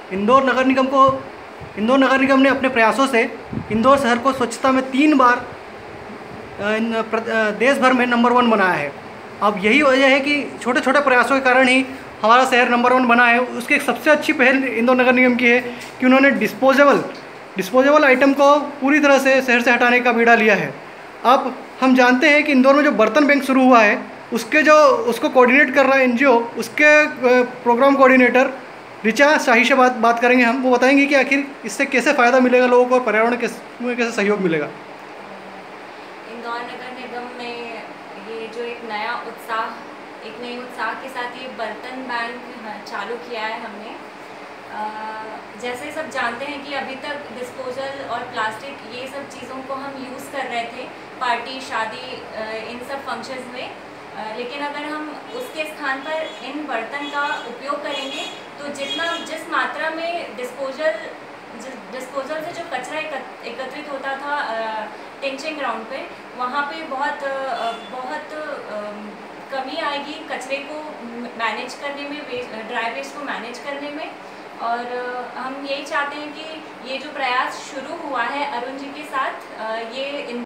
इंदौर नगर निगम ने अपने प्रयासों से इंदौर शहर को स्वच्छता में 3 बार देश भर में नंबर 1 बनाया है। अब यही वजह है कि छोटे छोटे प्रयासों के कारण ही हमारा शहर नंबर 1 बना है। उसकी एक सबसे अच्छी पहल इंदौर नगर निगम की है कि उन्होंने डिस्पोजेबल आइटम को पूरी तरह से शहर से हटाने का बीड़ा लिया है। अब हम जानते हैं कि इंदौर में जो बर्तन बैंक शुरू हुआ है उसको कोऑर्डिनेट कर रहा है एनजीओ, उसके प्रोग्राम कोऑर्डिनेटर ऋचा शाही से बात करेंगे हम। वो बताएंगे कि आखिर इससे कैसे फ़ायदा मिलेगा लोगों को और पर्यावरण में कैसे सहयोग मिलेगा। इंदौर नगर निगम में ये जो एक नए उत्साह के साथ ये बर्तन बैंक चालू किया है हमने। जैसे सब जानते हैं कि अभी तक डिस्पोजल और प्लास्टिक ये सब चीज़ों को हम यूज़ कर रहे थे पार्टी, शादी, इन सब फंक्शंस में, लेकिन अगर हम उसके स्थान पर इन बर्तन का उपयोग करेंगे तो जिस मात्रा में डिस्पोजल से जो कचरा एकत्रित होता था टिंचिंग ग्राउंड पे, वहाँ पे बहुत कमी आएगी कचरे को मैनेज करने में, ड्राई वेस्ट को मैनेज करने में। और हम यही चाहते हैं कि ये जो प्रयास शुरू हुआ है अरुण जी के साथ, ये